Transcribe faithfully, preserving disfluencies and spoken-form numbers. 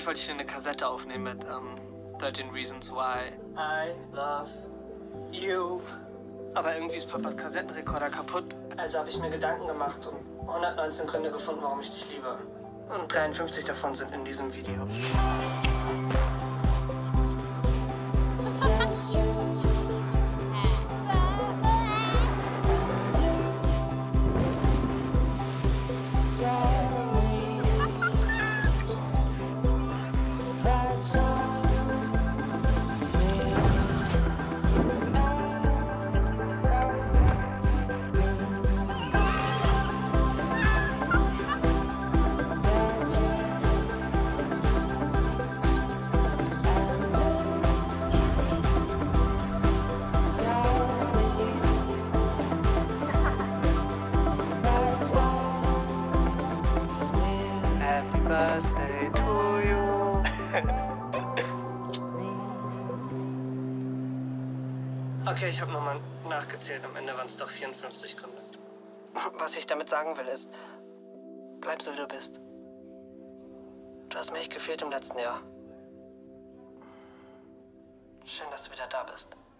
Eigentlich wollte ich dir eine Kassette aufnehmen mit ähm, thirteen Reasons Why I Love You. Aber irgendwie ist Papas Kassettenrekorder kaputt. Also habe ich mir Gedanken gemacht und hundertneunzehn Gründe gefunden, warum ich dich liebe. Und dreiundfünfzig davon sind in diesem Video. Birthday to you. Okay, ich habe nochmal nachgezählt. Am Ende waren es doch vierundfünfzig Gründe. Was ich damit sagen will ist, bleib so wie du bist. Du hast mir echt gefehlt im letzten Jahr. Schön, dass du wieder da bist.